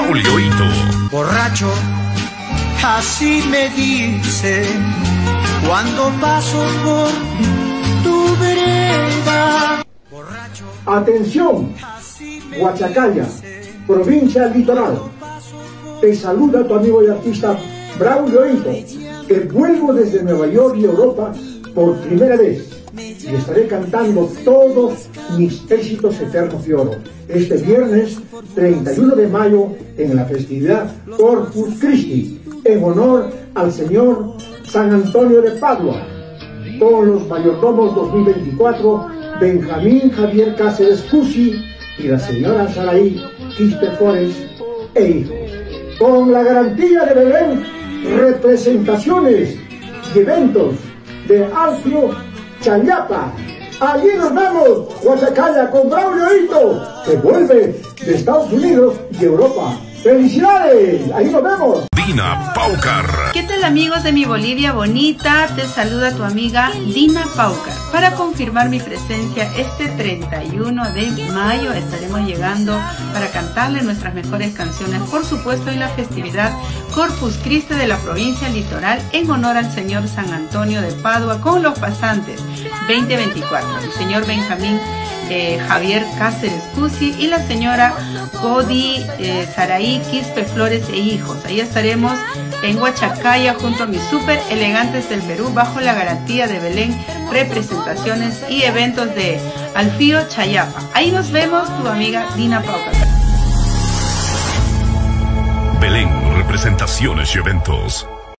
Braulio Hito. Borracho, así me dicen cuando paso por tu vereda. Atención, Huachacalla, provincia Litoral. Te saluda tu amigo y artista Braulio Hito, que vuelvo desde Nueva York y Europa por primera vez. Y estaré cantando todos mis éxitos eternos de oro este viernes 31 de mayo en la festividad Corpus Christi, en honor al Señor San Antonio de Padua, con los mayordomos 2024 Benjamín Javier Cáceres Cusi y la señora Saraí Quispe Flores e hijos, con la garantía de Belén, representaciones y eventos de Alfio Chayapa. Allí nos vemos, Huachacalla, con Braulio Hito, que vuelve de Estados Unidos y Europa. ¡Felicidades! Ahí nos vemos. Dina Paucar. ¿Qué tal, amigos de mi Bolivia bonita? Te saluda tu amiga Dina Paucar. Para confirmar mi presencia este 31 de mayo estaremos llegando para cantarle nuestras mejores canciones, por supuesto en la festividad Corpus Christi de la provincia Litoral, en honor al señor San Antonio de Padua, con los pasantes 2024, el señor Benjamín Javier Cáceres Cusi y la señora Cody Saraí Quispe Flores e hijos. Ahí estaremos en Huachacalla junto a mis súper elegantes del Perú, bajo la garantía de Belén, representaciones y eventos de Alfio Chayapa. Ahí nos vemos, tu amiga Dina Paucar. Belén, representaciones y eventos.